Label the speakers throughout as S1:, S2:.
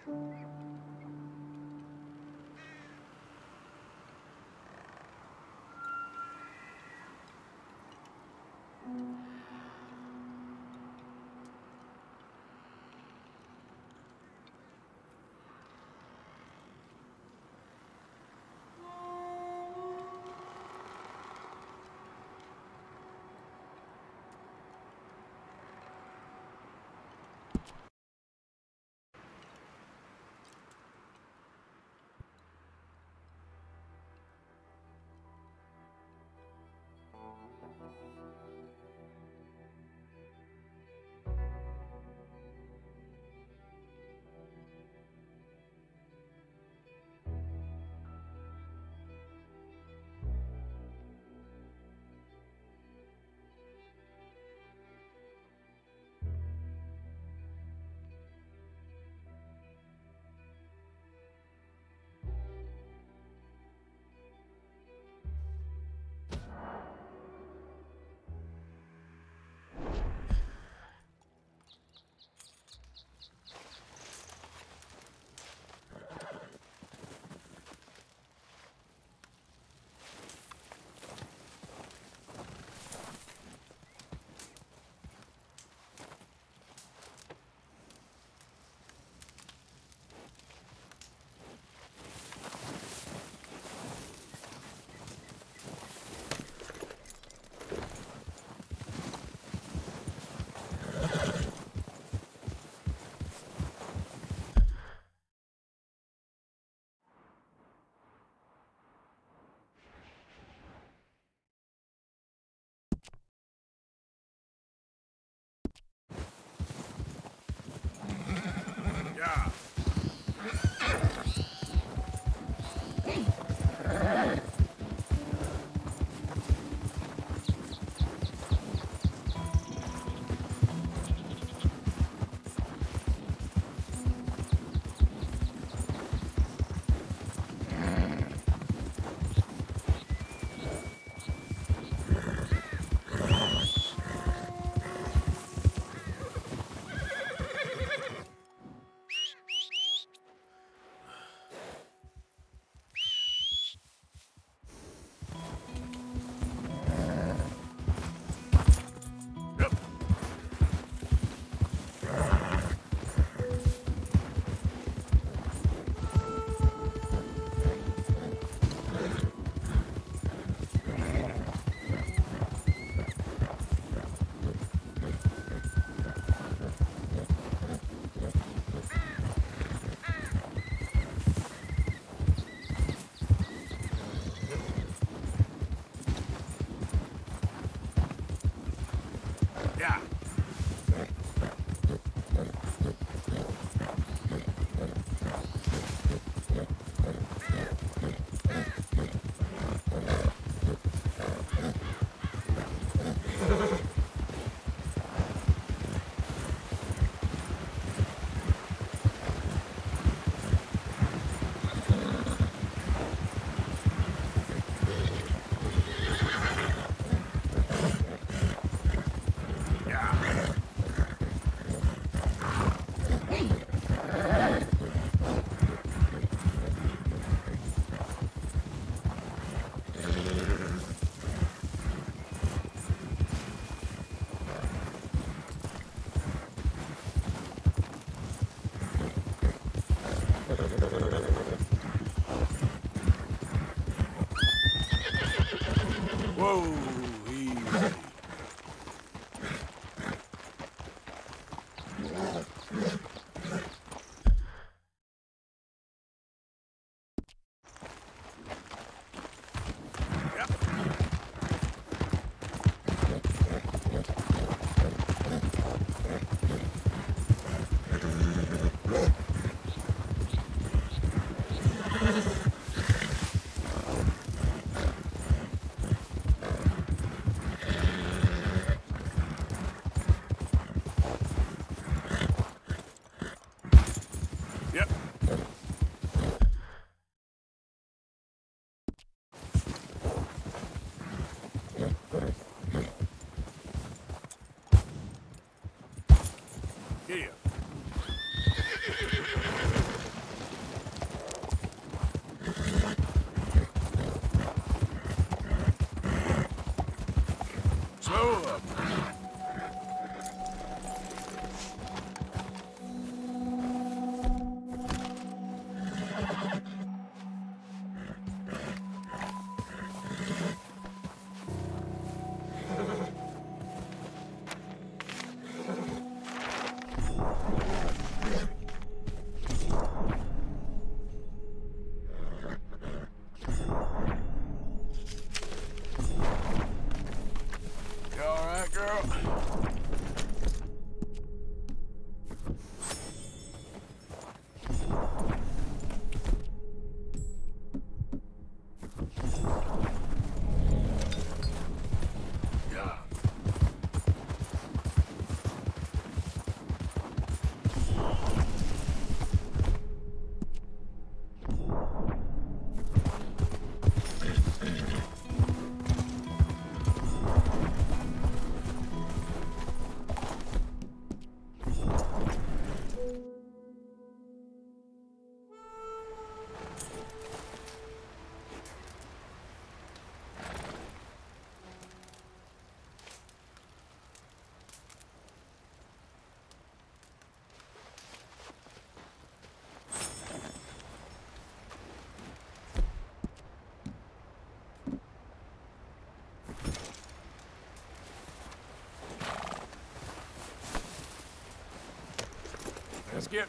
S1: Whoa, easy. Let's get...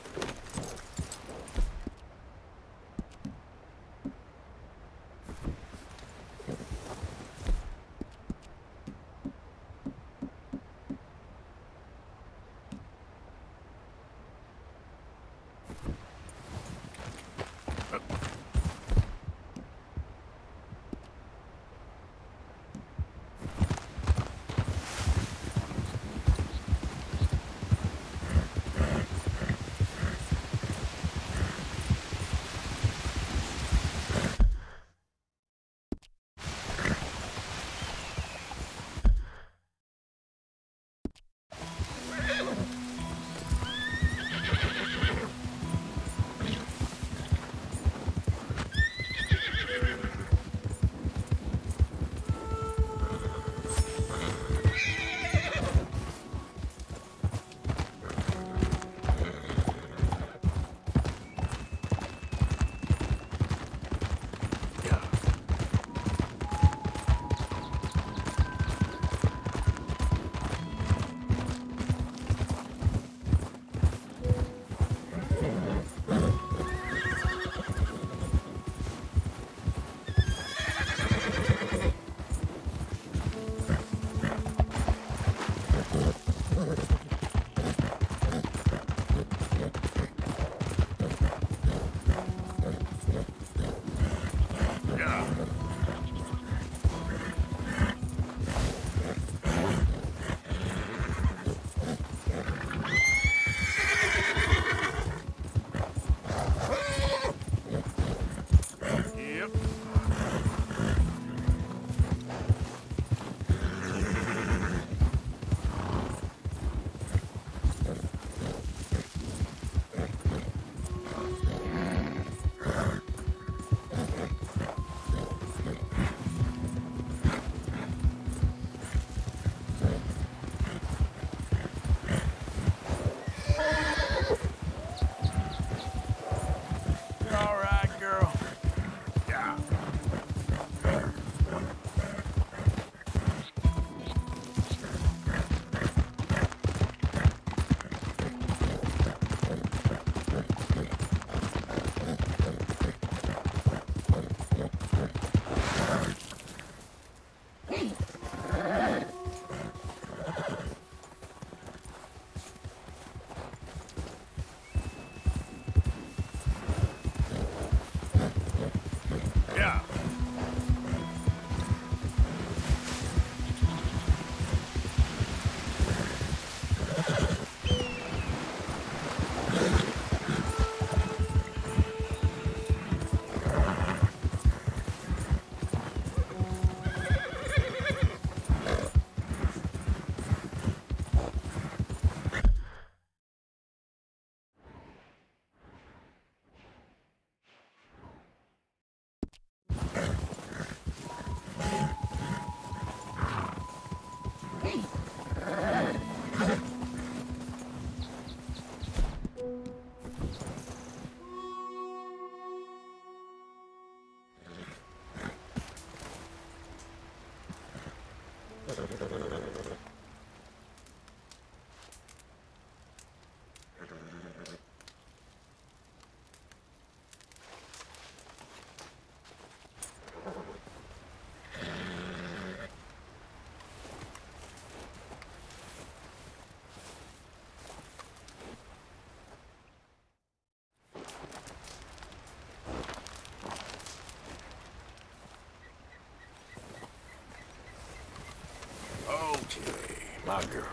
S1: Okay, my girl.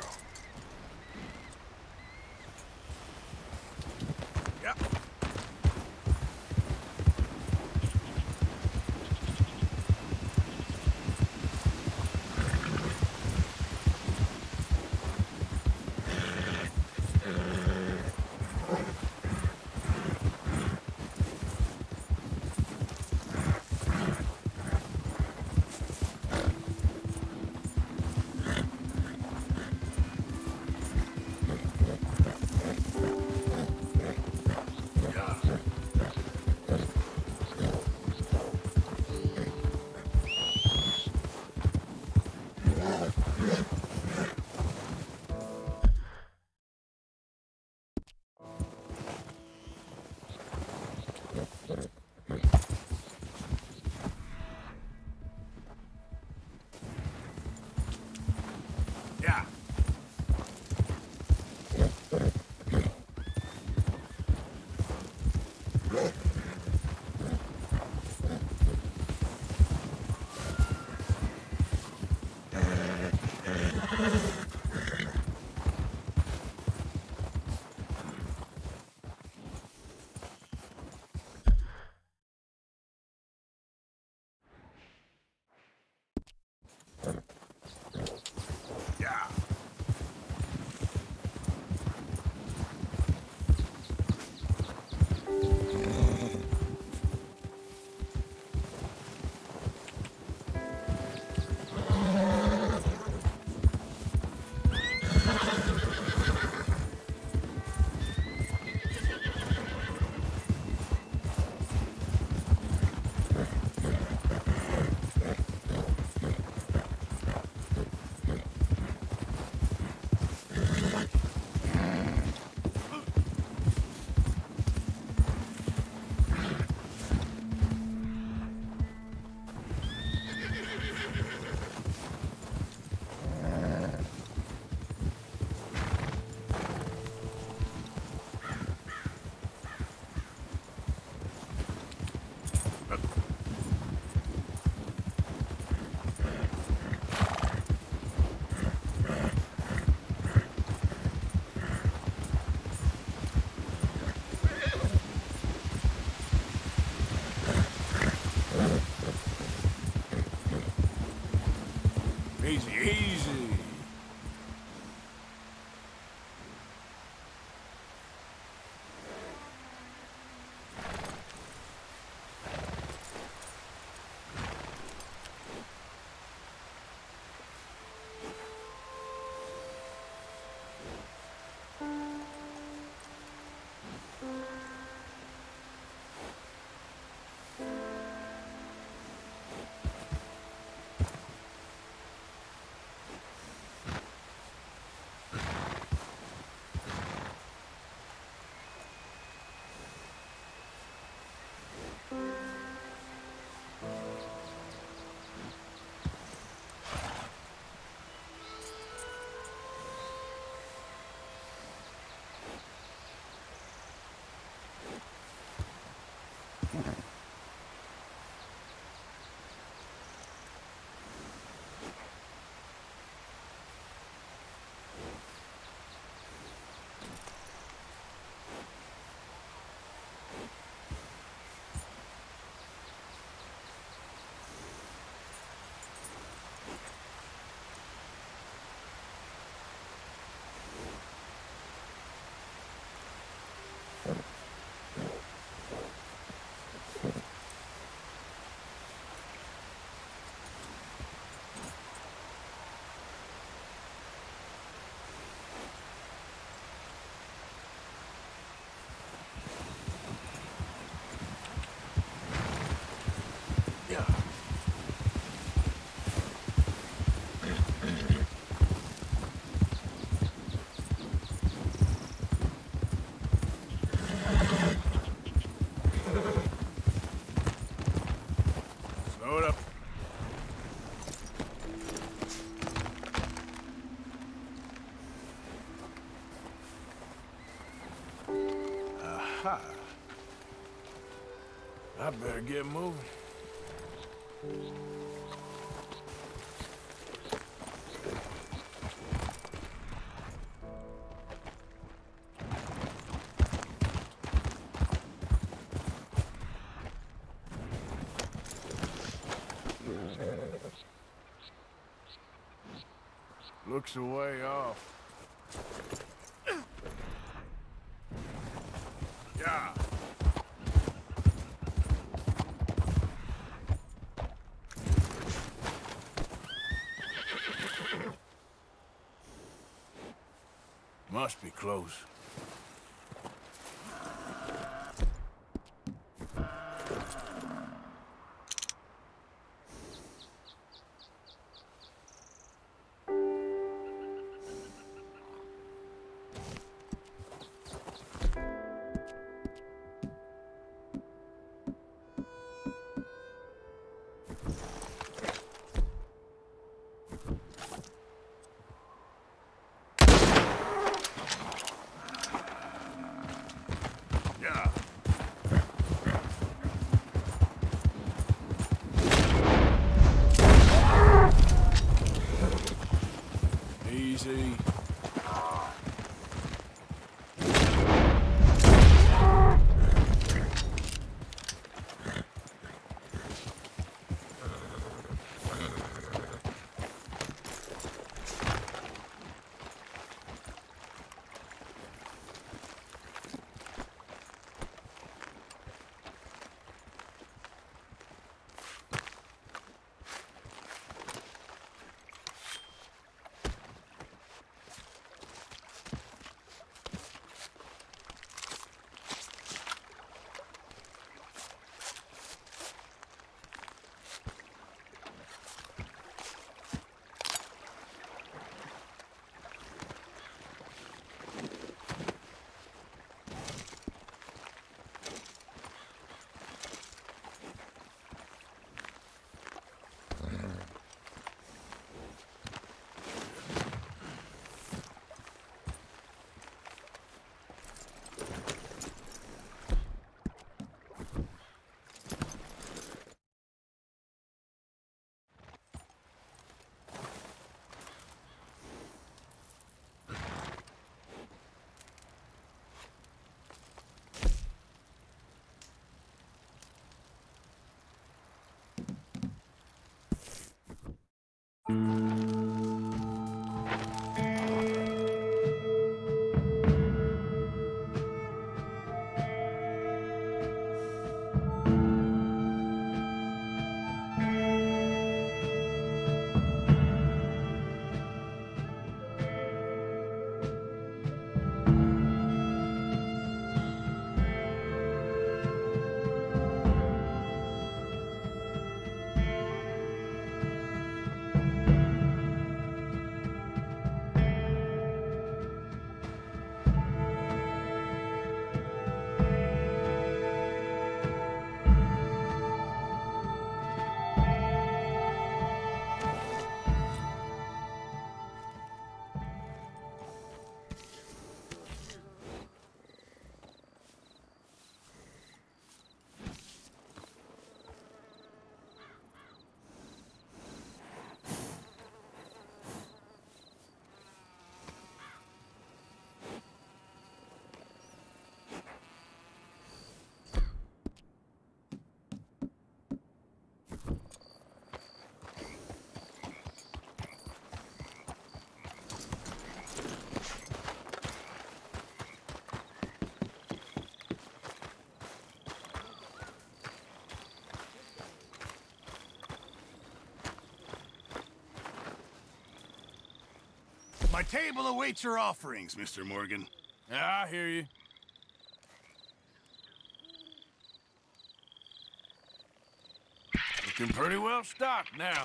S1: Yeah. Easy, easy. Yeah. Slow it up. Aha. I better get moving. Looks a way off. Yeah. Must be close.
S2: My table awaits your offerings, Mr. Morgan.
S1: Yeah, I hear you. Looking pretty well stocked now.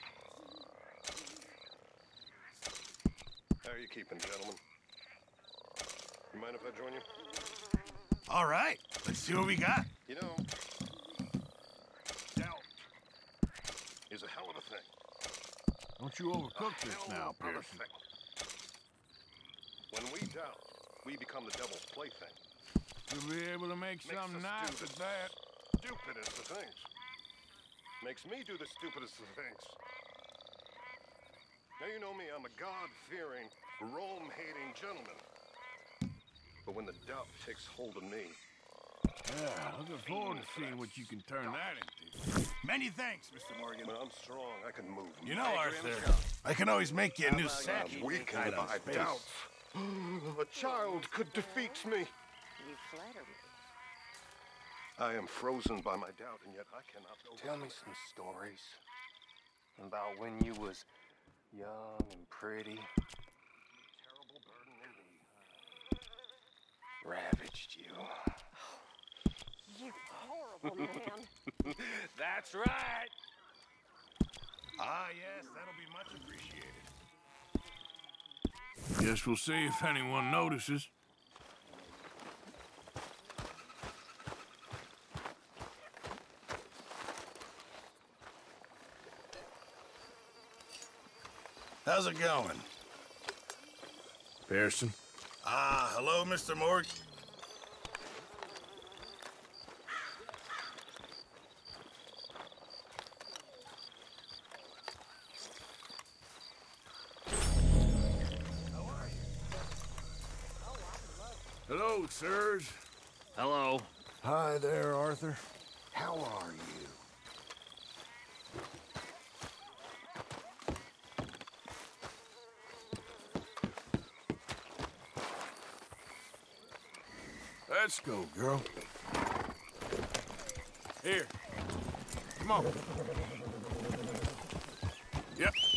S3: How are you keeping, gentlemen? You mind if I join you?
S2: All right, let's see what we got.
S3: You know, doubt is a hell of a thing.
S1: Don't you overcook this
S3: Hell
S1: now,
S3: of a
S1: Pearson.
S3: thing. When we doubt, we become the devil's plaything.
S1: You'll be able to make
S3: Makes
S1: something
S3: us
S1: nice
S3: do
S1: with
S3: the
S1: that.
S3: stupidest of things. Makes me do the stupidest of things. Now you know me, I'm a God-fearing, Rome-hating gentleman. But when the doubt takes hold of me...
S1: Yeah, looking forward to seeing what you can turn that into.
S2: Many thanks, Mr. Morgan.
S3: When I'm strong, I can move.
S2: You know, Arthur, I can always make you a new set.
S3: I'm weakened by doubts. A child could defeat me.
S4: You flatter me.
S3: I am frozen by my doubt, and yet I cannot
S5: Tell me some stories about when you was young and pretty,
S3: terrible burden in me.
S5: ravaged you.
S4: You horrible man.
S5: That's right.
S2: Ah, yes, that'll be much appreciated.
S1: Guess we'll see if anyone notices.
S2: How's it going?
S1: Pearson?
S2: Ah, hello, Mr. Morgan.
S1: Hello, sirs.
S6: Hello.
S1: Hi there, Arthur.
S5: How are you?
S1: Let's go, girl. Here. Come on. Yep.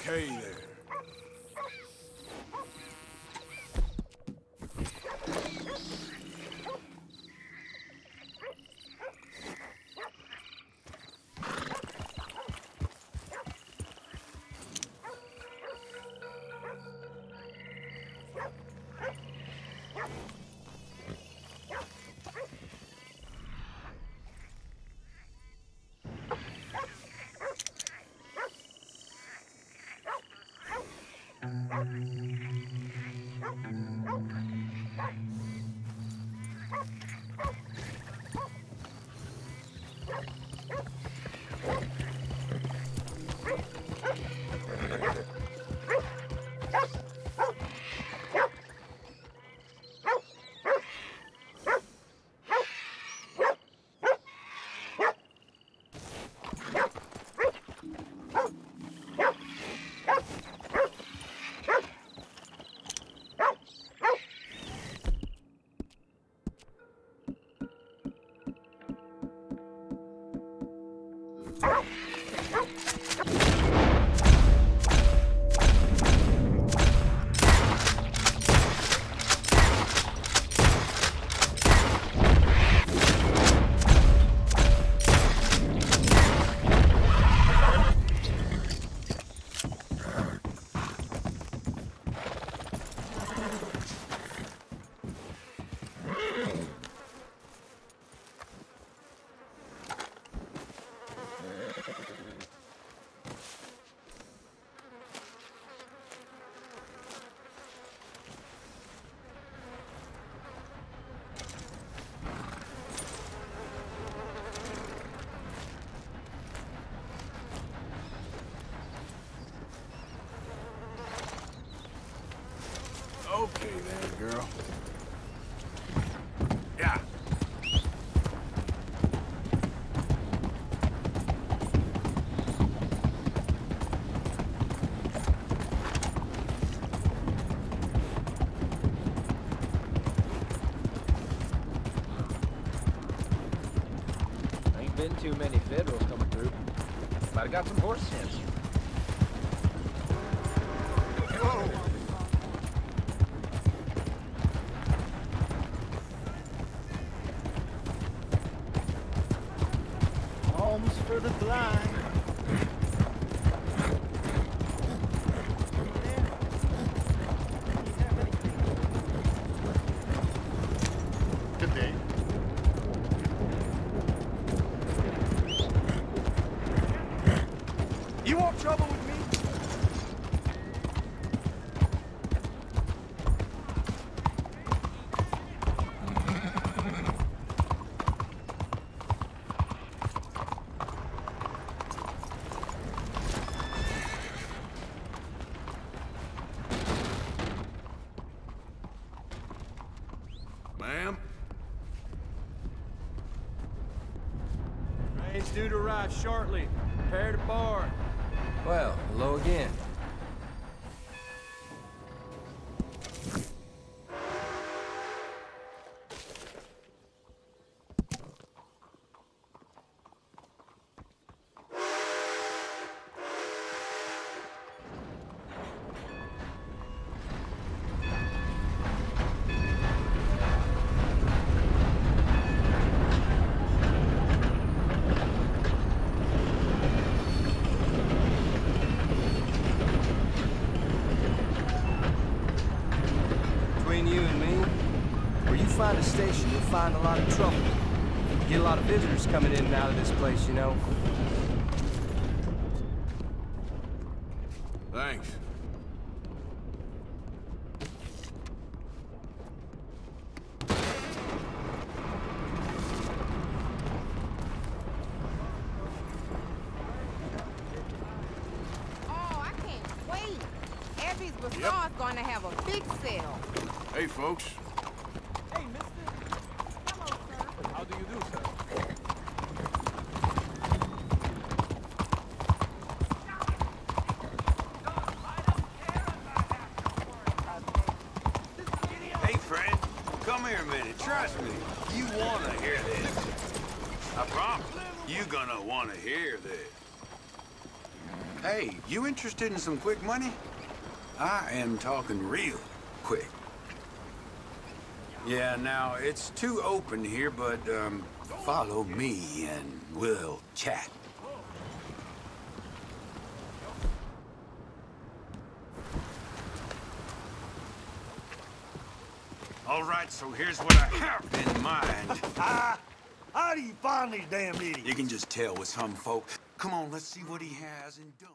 S1: Okay there. Okay there, girl. Yeah.
S6: Ain't been too many Federals coming through. Might have got some horse sense.
S7: Homes for the blind.
S3: Good day.
S2: You want trouble with me?
S1: Ma'am?
S7: Train's due to arrive shortly. Prepare to board.
S5: Well, hello again. Between you and me, where you find a station, you'll find a lot of trouble. You get a lot of visitors coming in and out of this place, you know.
S1: Thanks.
S8: Oh, I can't wait. Abby's Bazaar's going to have a big sale.
S1: Hey, folks.
S7: Hey, mister.
S8: Hello, sir.
S7: How do you do, sir?
S2: Hey, friend. Come here a minute. Trust me. You want to hear this. I promise. You gonna want to hear this. Hey, you interested in some quick money? I am talking real quick. Yeah, now, it's too open here, but, follow me and we'll chat. All right, so here's what I have in mind.
S9: How do you find these damn idiots?
S2: You can just tell with some folk. Come on, let's see what he has and don't.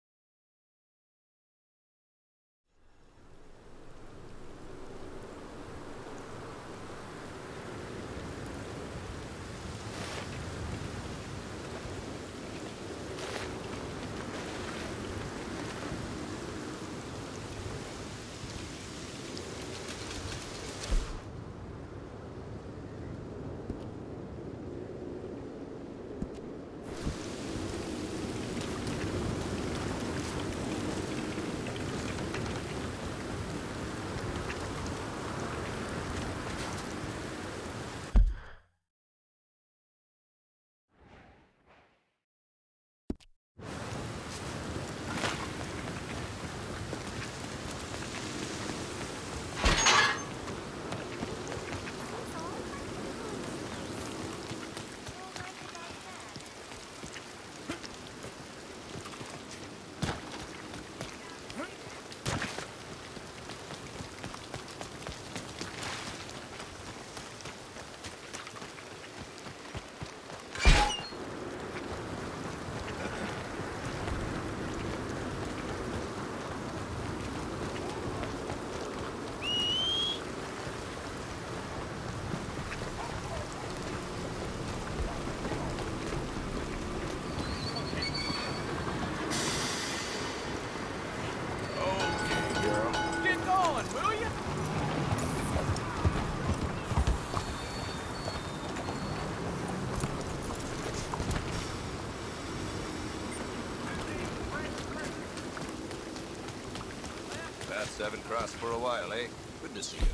S10: Haven't crossed for a while, eh? Good to see you.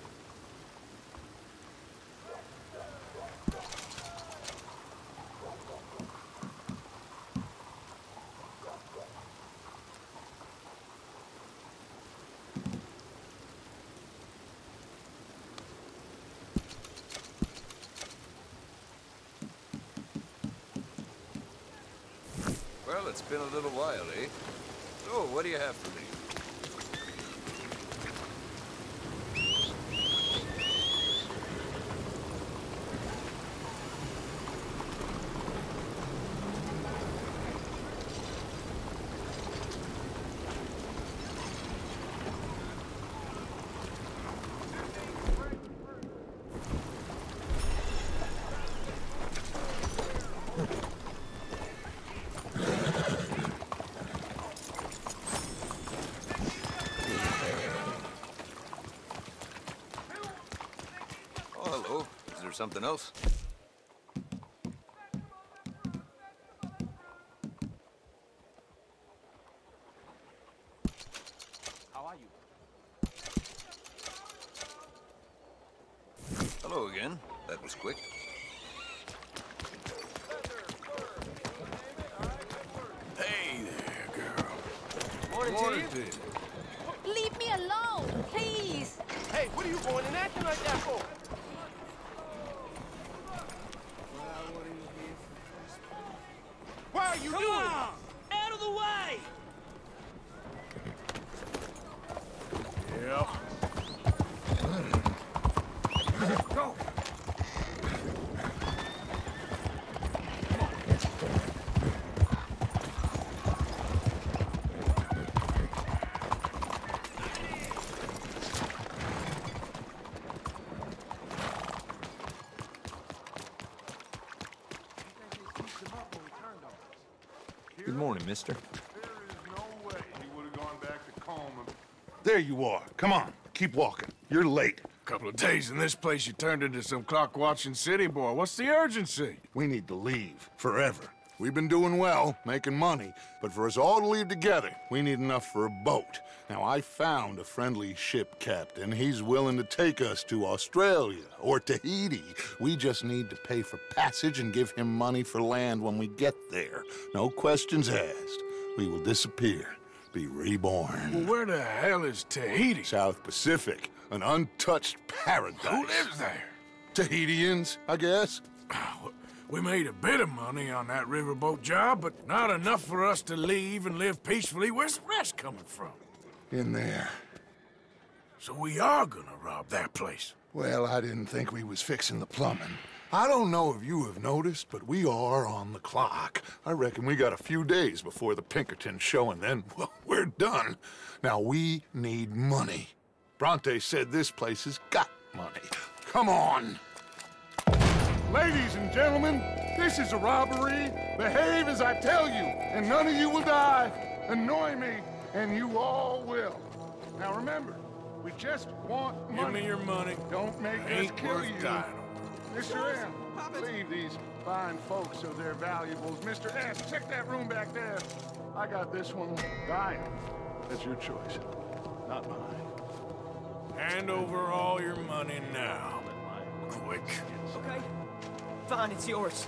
S10: Well, it's been a little while, eh? So, what do you have for me? Something else?
S7: How are you?
S10: Hello again. That was quick.
S1: Hey there, girl.
S7: Morning, Chief.
S8: Leave me alone, please.
S7: Hey, what are you going and acting like that for? Why are you doing it? Out of the way!
S1: Yep.
S7: Go!
S10: Good morning, mister.
S1: There is no way he would have gone back to Coleman.
S9: There you are. Come on, keep walking. You're late.
S1: Couple of days in this place, you turned into some clock-watching city boy. What's the urgency?
S9: We need to leave. Forever. We've been doing well, making money, but for us all to leave together, we need enough for a boat. Now, I found a friendly ship captain. He's willing to take us to Australia or Tahiti. We just need to pay for passage and give him money for land when we get there. No questions asked. we will disappear, be reborn.
S1: Well, where the hell is Tahiti?
S9: South Pacific, an untouched paradise.
S1: Who lives there?
S9: Tahitians, I guess.
S1: We made a bit of money on that riverboat job, but not enough for us to leave and live peacefully. Where's the rest coming from?
S9: In there.
S1: So we are gonna rob that place.
S9: Well, I didn't think we was fixing the plumbing. I don't know if you have noticed, but we are on the clock. I reckon we got a few days before the Pinkerton show, and then, well, we're done. Now, we need money. Bronte said this place has got money. Come on. Ladies and gentlemen, this is a robbery. Behave as I tell you, and none of you will die. Annoy me, and you all will. Now remember, we just want money.
S1: Give me your money.
S9: Don't make us
S1: Ain't
S9: kill
S1: worth
S9: you.
S1: dying.
S9: Mr. M, leave these fine folks of their valuables. Mr. S, check that room back there. I got this one dying. That's your choice, not mine.
S1: Hand over all your money now. Quick.
S7: Okay. Fine, it's yours.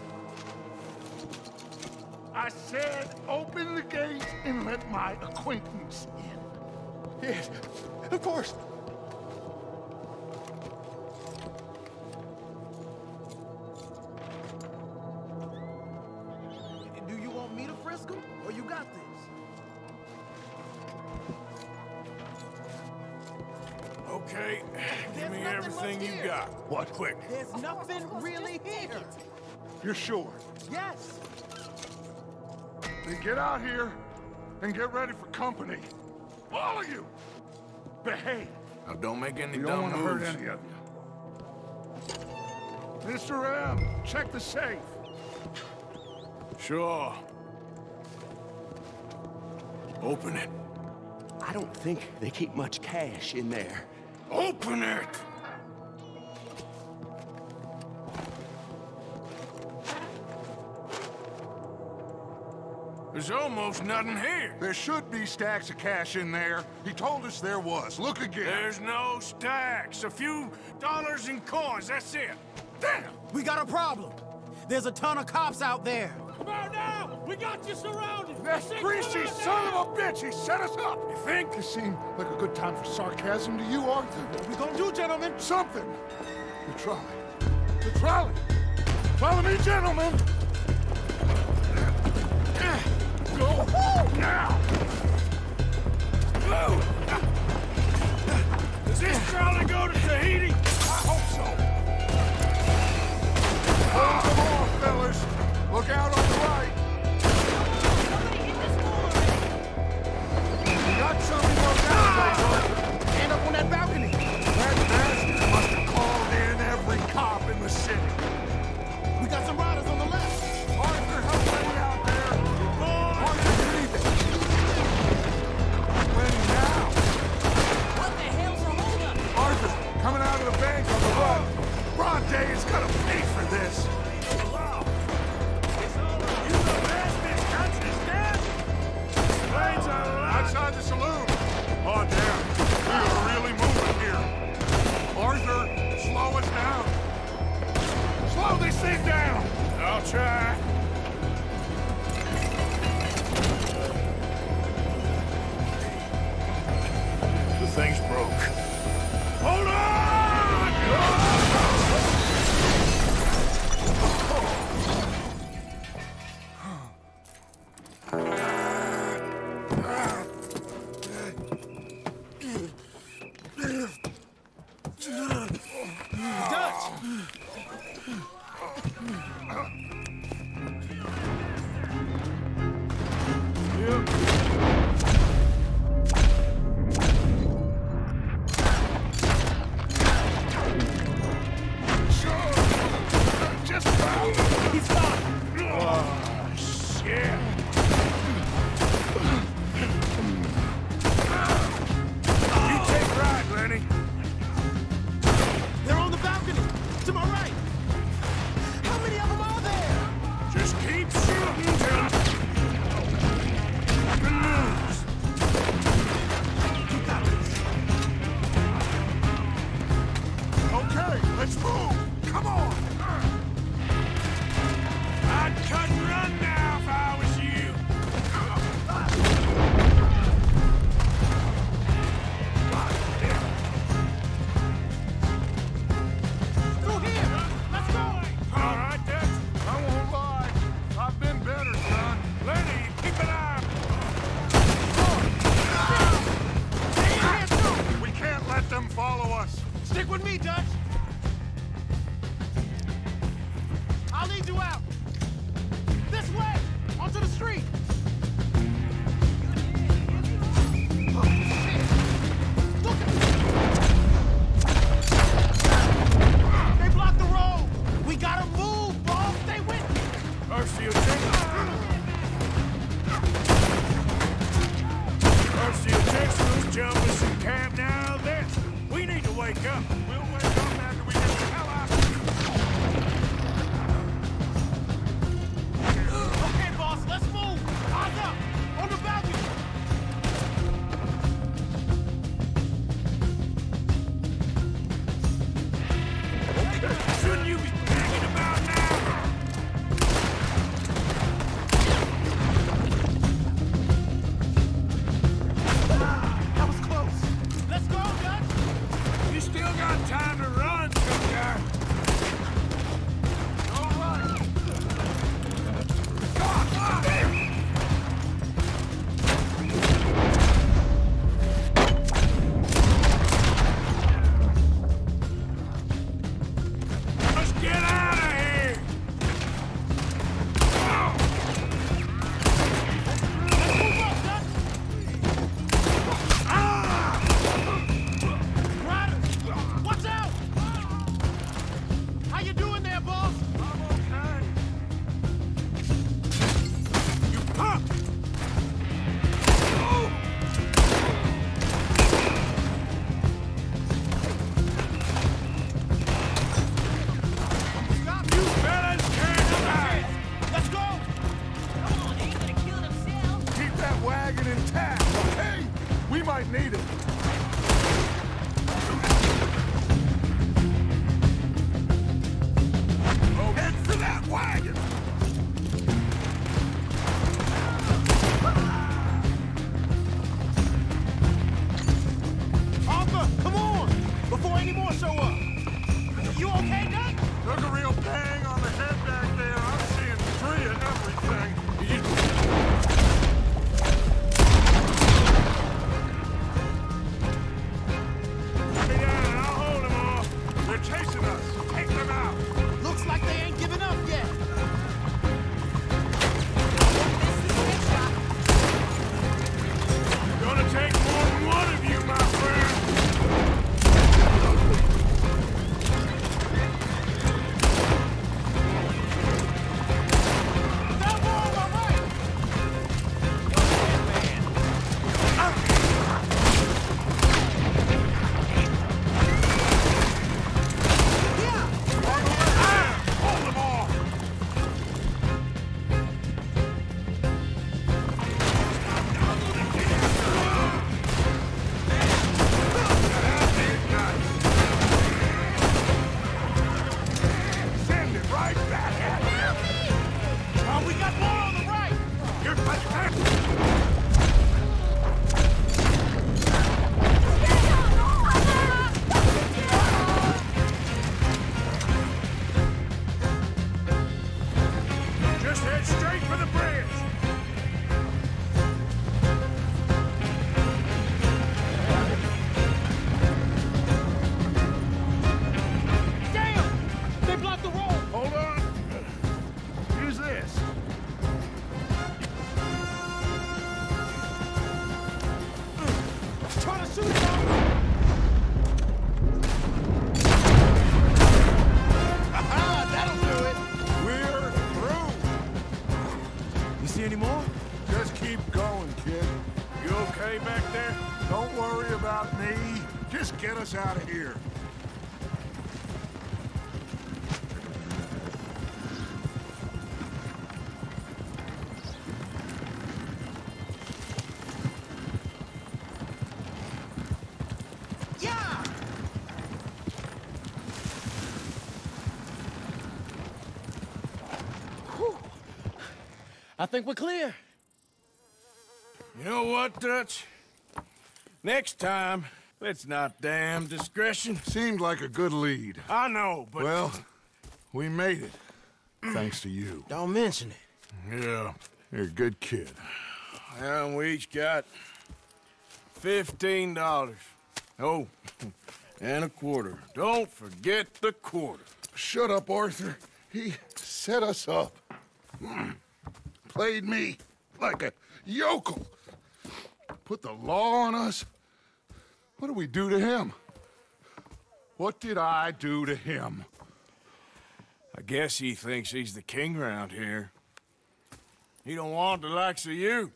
S9: I said open the gate and let my acquaintance in.
S11: Yes, of course.
S7: Do you want me to frisk him, or you got this?
S1: Okay, give me everything you got.
S9: What?
S1: Quick.
S7: There's nothing really here.
S9: You're sure?
S7: Yes.
S9: Then get out here and get ready for company. All of you! Behave.
S1: Now don't make any
S9: We
S1: dumb
S9: don't want to
S1: moves.
S9: hurt any of you. Mr. M, check the safe.
S1: Sure. Open it.
S11: I don't think they keep much cash in there.
S1: Open it! There's almost nothing here.
S9: There should be stacks of cash in there. He told us there was. Look again.
S1: There's no stacks. A few dollars in coins, that's it. Damn!
S7: We got a problem. There's a ton of cops out there.
S1: Come on now! We got you surrounded!
S9: That greasy son of a bitch! He set us up! You think? This seemed like a good time for sarcasm to you, Arthur?
S7: What we gonna do, gentlemen?
S9: Something! The trolley. The trolley! Follow me, gentlemen! Go now!
S1: Go! Does this trolley go to Tahiti?
S9: I hope so! Close them off, fellas! Look out on the right! We got something to go down,
S7: Stand up on that balcony.
S9: That bastard must have called in every cop in the city.
S7: We got some riders on the left.
S9: Arthur, help me out there! Arthur, you need it! When now?
S7: What the hell's the holdup?
S9: Arthur, coming out of the bank on the run. Bronte is gonna pay for this. Outside the saloon. Oh, damn. We are really moving here. Arthur, slow us down. Slow this thing down.
S1: I'll try. The thing's broke. Hold on! Garcia, Texas, jumping some camp now there. We need to wake up. We'll wake up after we get the hell out of here.
S7: Okay, boss, let's move. Eyes up. On the balcony.
S1: Shouldn't you be hanging about now?
S7: That was close. Let's go, Dutch.
S1: You still got time to run, some guy. All right. Let's get out of here.
S7: Let's move up, Dutch. Ryder, watch out. How you doing there, boss?
S1: I'm okay. You punk!
S7: Stop.
S1: You fellas can't hide!
S7: Let's go.
S4: Come on, he ain't gonna kill himself.
S1: Keep that wagon intact, okay? We might need it. Oh, head for that wagon!
S7: Arthur, come on. Before any more show up. You okay, Dutch?
S1: Took a real bang on the head back there. I'm seeing three of everything. Put me down and I'll hold them all. They're chasing us. Take them out.
S7: Looks like they ain't giving up yet.
S1: Gonna take more than one of you, my friend.
S7: That boy on my right.
S1: Hold them all. Send it right back at him.
S7: Oh, we got more on the right.
S1: You're fantastic. Just head straight for the bridge.
S7: Damn! They blocked the road.
S1: Hold on. Use this.
S7: Trying to shoot us. Aha, that'll do it.
S1: We're through.
S7: You see any more?
S1: Just keep going, kid. You okay back there? Don't worry about me. Just get us out of here.
S7: Yeah! Whew. I think we're clear.
S1: You know what, Dutch? Next time, let's not damn discretion.
S9: Seemed like a good lead.
S1: I know, but...
S9: Well, we made it. Thanks to you.
S7: Don't mention it.
S1: Yeah.
S9: You're a good kid.
S1: And we each got $15. Oh, and a quarter. Don't forget the quarter.
S9: Shut up, Arthur. He set us up. Played me like a yokel. Put the law on us. What did we do to him? What did I do to him?
S1: I guess he thinks he's the king around here. He don't want the likes of you.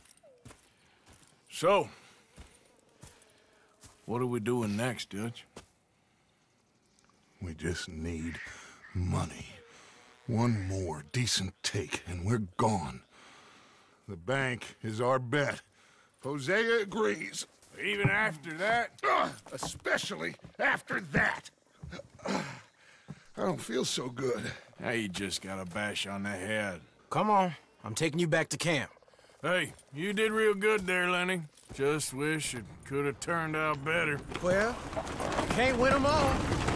S1: So, what are we doing next, Dutch?
S9: We just need money. One more decent take, and we're gone. The bank is our bet. Hosea agrees.
S1: Even after that?
S9: Especially after that. I don't feel so good.
S1: Now you just got a bash on the head.
S5: Come on. I'm taking you back to camp.
S1: Hey, you did real good there, Lenny. Just wish it could have turned out better.
S5: Well, can't win them all.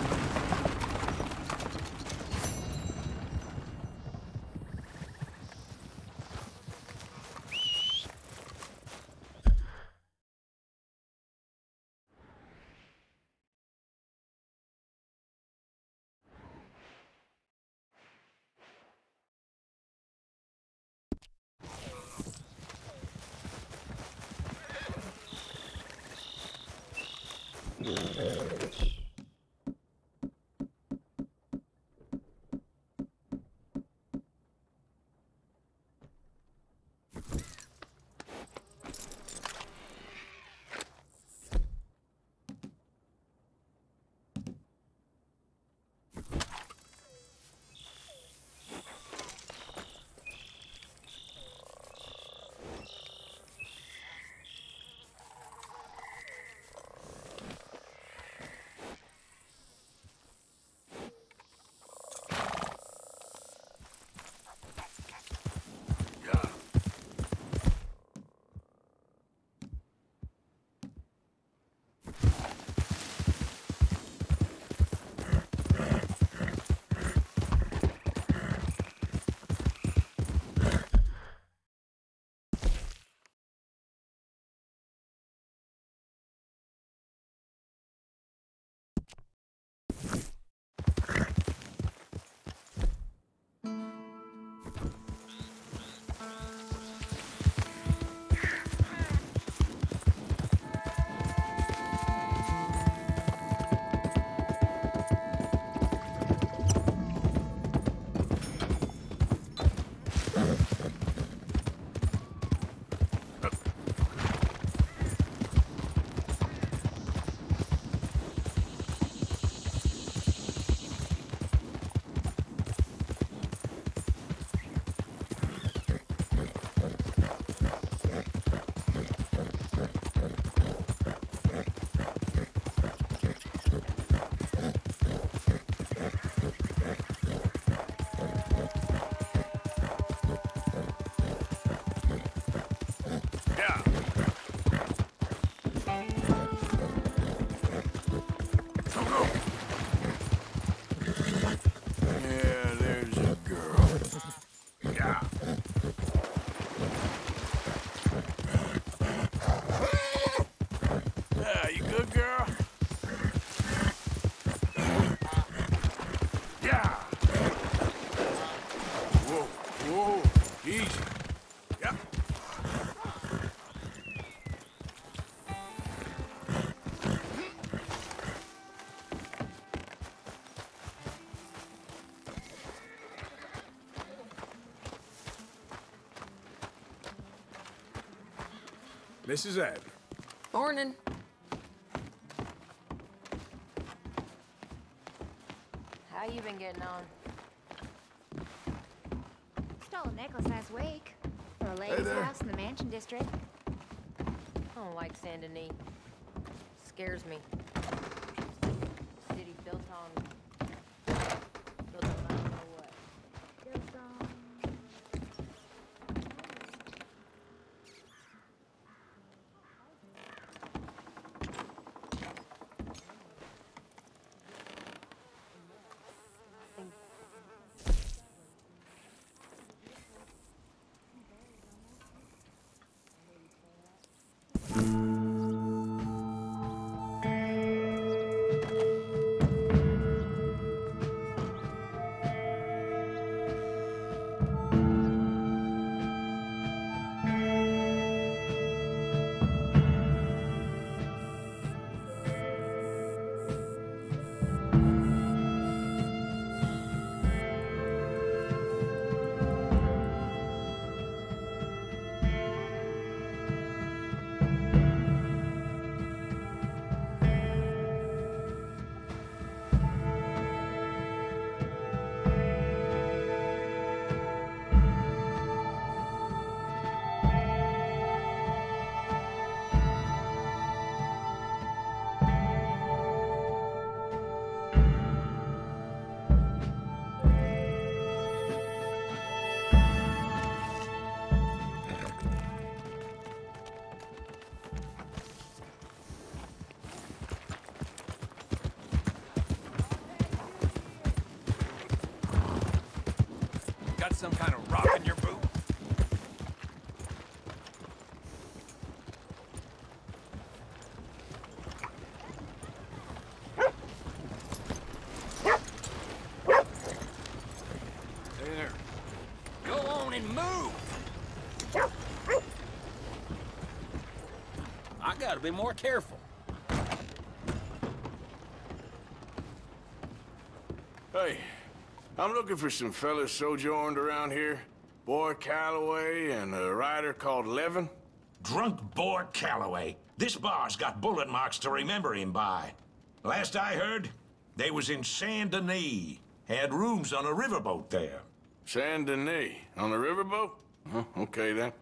S1: Mrs. Abby.
S8: Morning. How you been getting on?
S12: Stole a necklace last week from a lady's house in the Mansion District.
S8: I don't like Saint Denis. Scares me. City built on I don't know what.
S7: some kind of rock in your boot? There. Go on and move! I gotta be more careful.
S1: Hey, I'm looking for some fellas sojourned around here. Boy Calloway and a rider called Levin.
S13: Drunk Boy Calloway. This bar's got bullet marks to remember him by. Last I heard, they was in Saint Denis. Had rooms on a riverboat there.
S1: Saint Denis? On a riverboat? Huh, okay then.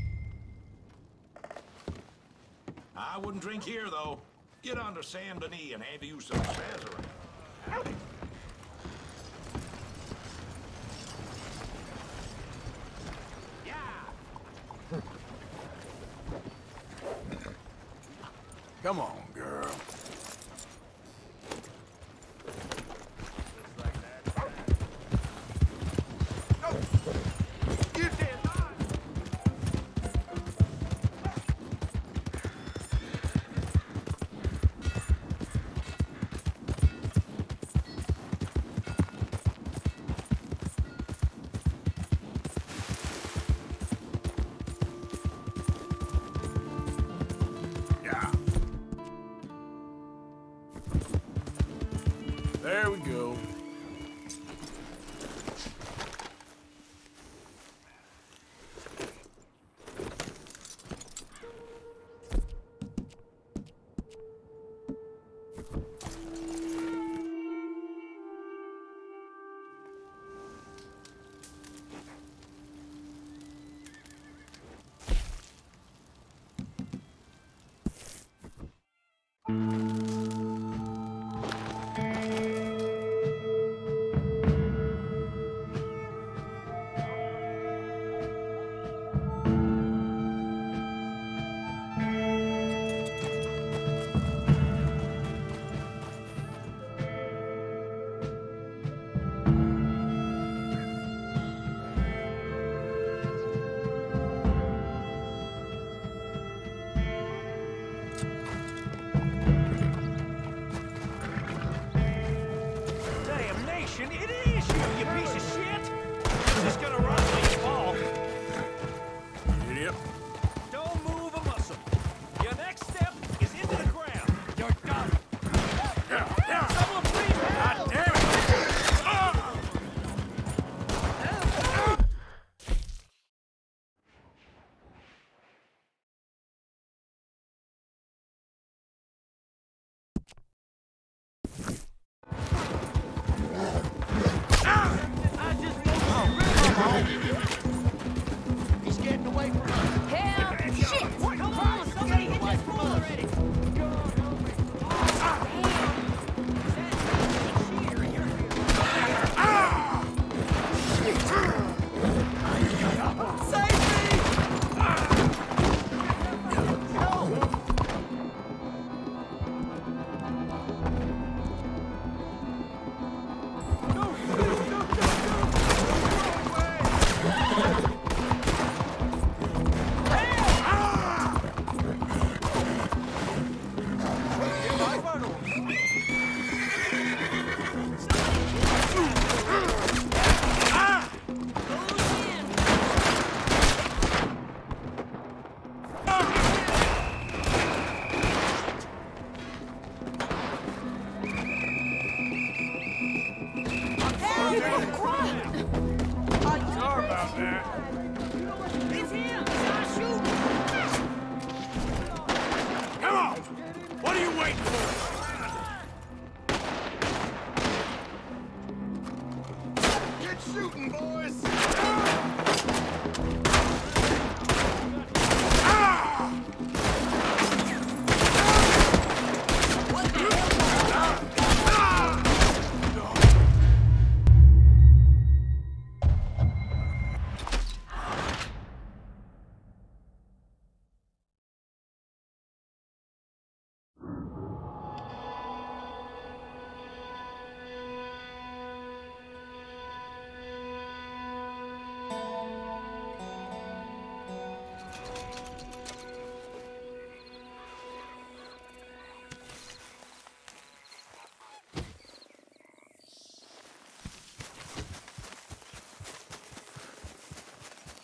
S13: I wouldn't drink here, though. Get on to Saint Denis and hand you some Sazerac.
S1: Come on, girl. There we go.
S7: It is you piece of shit! You're just gonna run till you fall.
S1: Idiot.
S7: Don't move a muscle. Your next step is into the ground. You're done. Someone please help! God damn it! He's getting away from us.
S12: Help! Shit!
S7: Come on, somebody hit this fool already.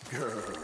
S1: girl.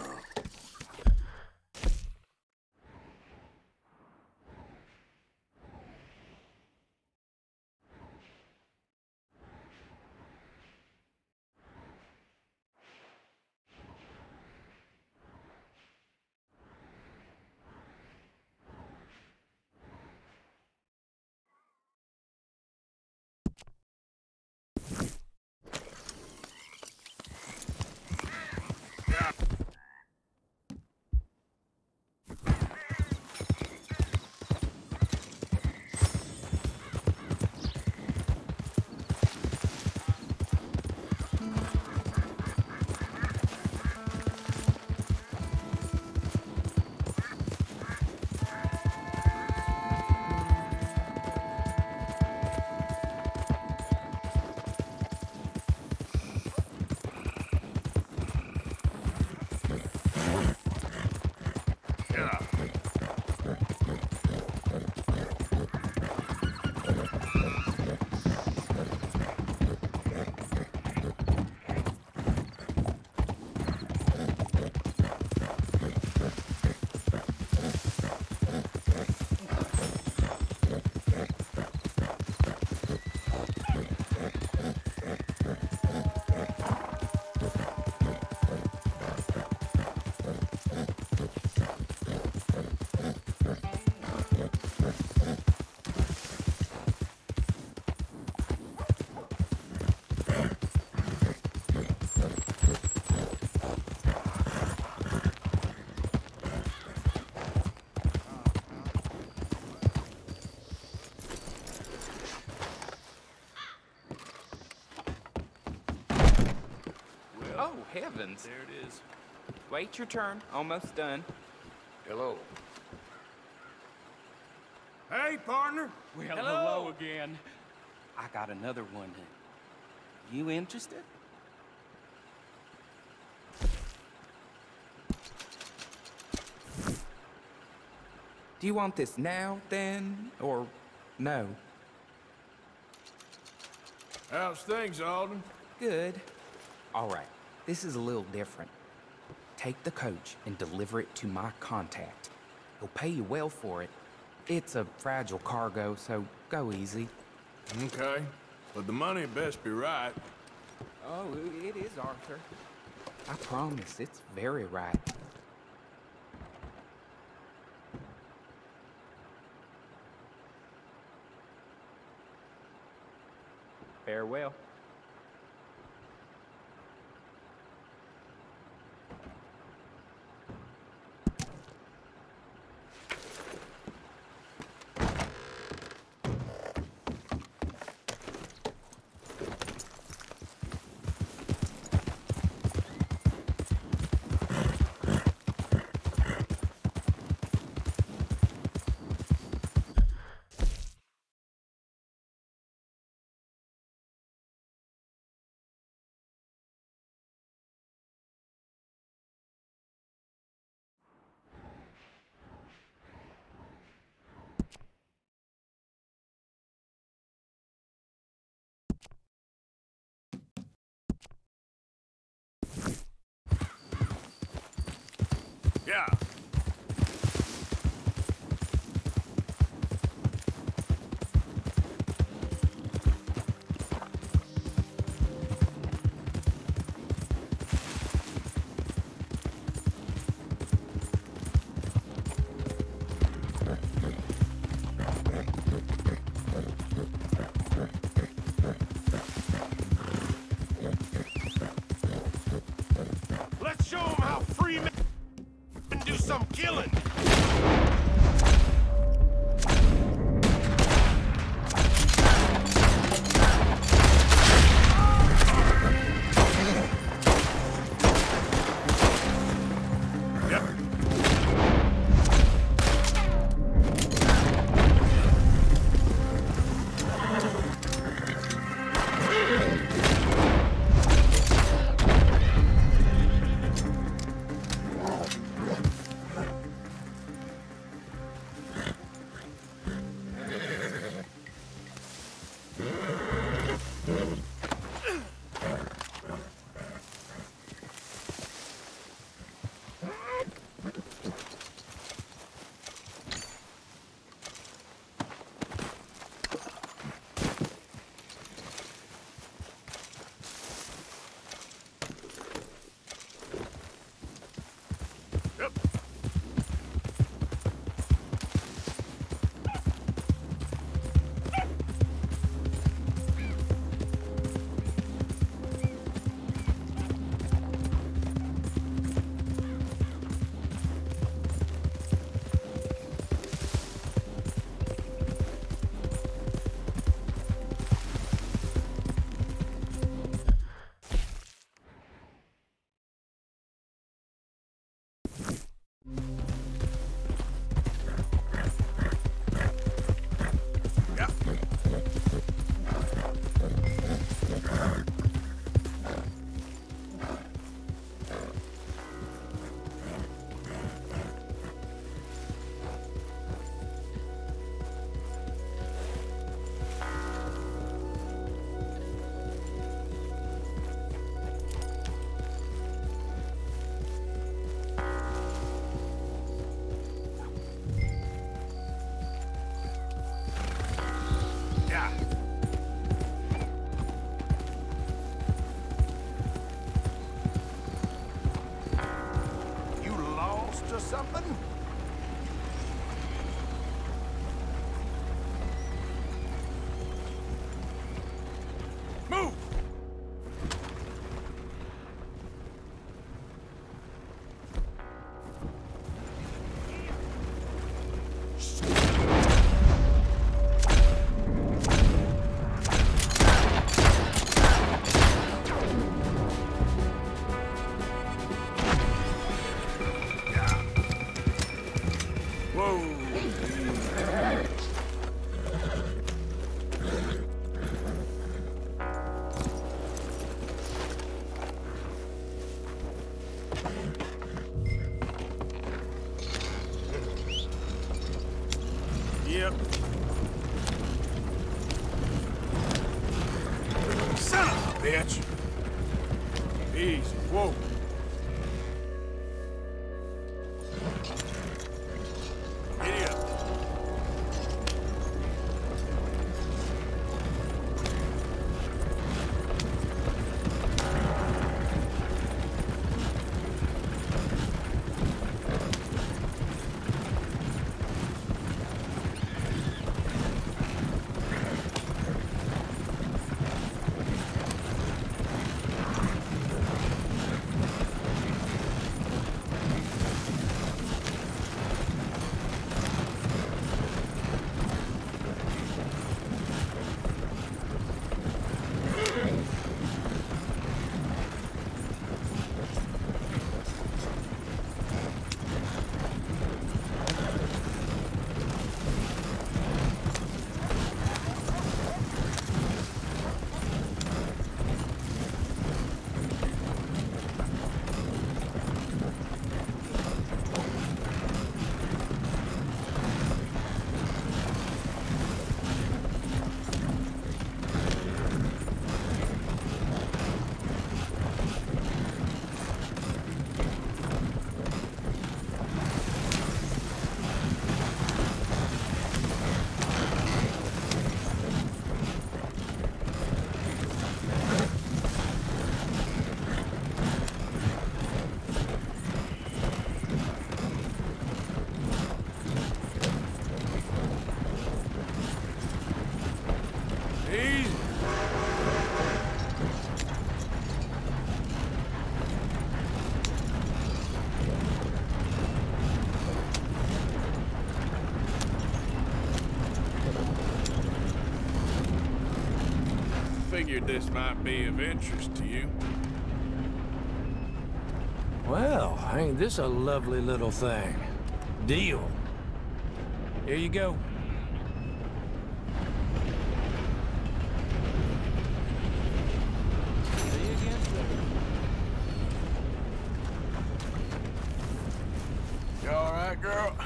S14: Heavens. There it is. Wait your turn. Almost done.
S2: Hello.
S1: Hey, partner.
S7: Well, hello again.
S14: I got another one. You interested? Do you want this now, then, or no?
S1: How's things, Alden?
S14: Good. All right. This is a little different. Take the coach and deliver it to my contact. He'll pay you well for it. It's a fragile cargo, so go easy.
S1: Okay, but the money best be right.
S14: Oh, it is, Arthur. I promise, it's very right. Farewell.
S1: Yeah.
S7: Let's show them how free men do some killing. or something?
S1: Move! Yep. Son of a bitch! Easy. Whoa. Giddy up. Easy. Figured this might be of interest to you.
S7: Well, ain't this a lovely little thing? Deal. Here you go.
S1: You all right, girl?